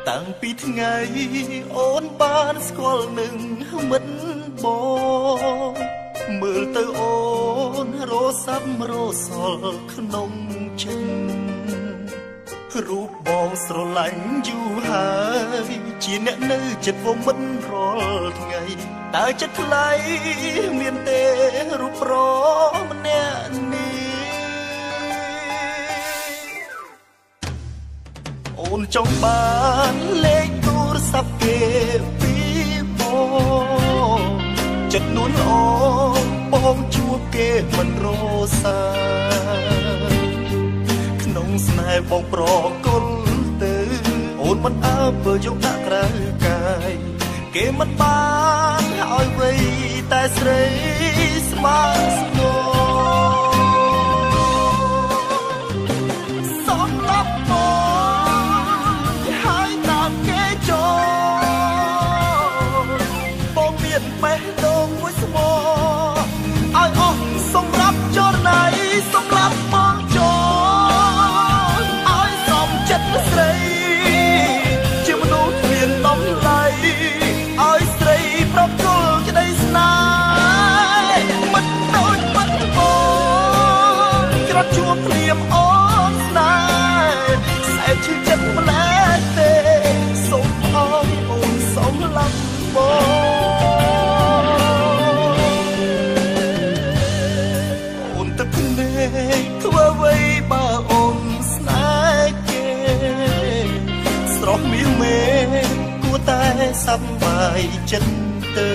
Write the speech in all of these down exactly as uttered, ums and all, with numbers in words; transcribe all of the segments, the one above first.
តាំងពីថ្ងៃអូនបានស្គាល់នឹងមិត្តបងមើលទៅអូនរសាប់រសល់ក្នុងចិត្តរូបបងស្រឡាញ់យូរហើយជាអ្នកនៅចិត្តវមិត្តរាល់ថ្ងៃតើចិត្តថ្លៃមានទេរូបប្រម្នាក់នេះអូនចង់បានលេខទូរស័ព្ទគេពីបងចិត្តនួនអូនបងជួបគេមិនរសាក្នុងស្នេហ៍បងប្រគល់ទៅអូនមិនអើពើយកដាក់ក្រៅកាយគេមិនបានឲ្យវ័យតែស្រីស្មើស្មោសំឡាប់បងហើយតាមគេចូលបងមានបេះដូងមួយស្មោឲ្យអស់សម្រាប់ចរណៃសម្រាប់បងចូលឲ្យសំចិត្តស្រីជាមនុស្សមានតម្លៃឲ្យស្រីប្រគល់ក្តីស្នេហ៍មិនដូចមិនបងក្រត់ជួបភ្លាមអូនស្នេហ៍ស្អែកឈឺចិត្តម្ល៉េះទេសូមអើយអូនសូមលំបងអូនទឹកភ្នែកធ្វើអ្វីបើអូនស្នេហ៍គេស្រស់មាសមេគួរតែសប្បាយចិត្តទៅ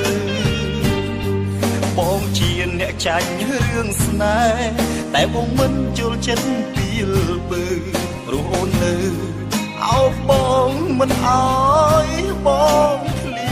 បងជាអ្នកចាញ់រឿងស្នេហ៍តែបងមិនជល់ចិត្តពីលពើព្រោះអូននៅអោបបងមិនអោយបងឃ្លី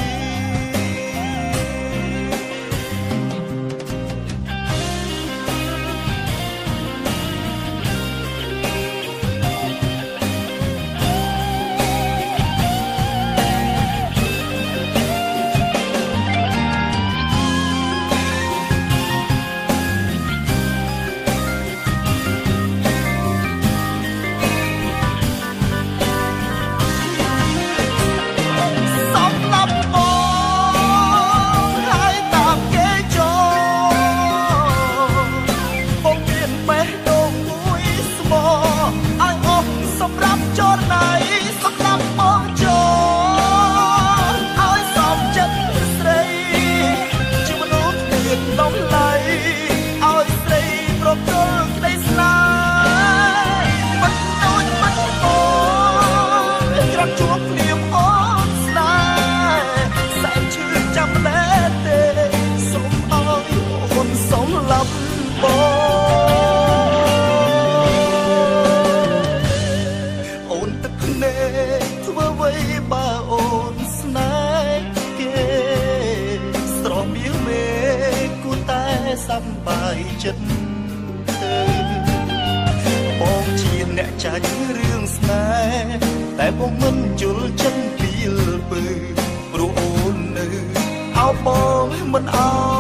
សប្បាយចិត្តទៅបងជាអ្នកចាញ់រឿងស្នេហ៍តែបងមិនជល់ចិត្តពីលពើព្រោះអូននៅអោបងមិនអោ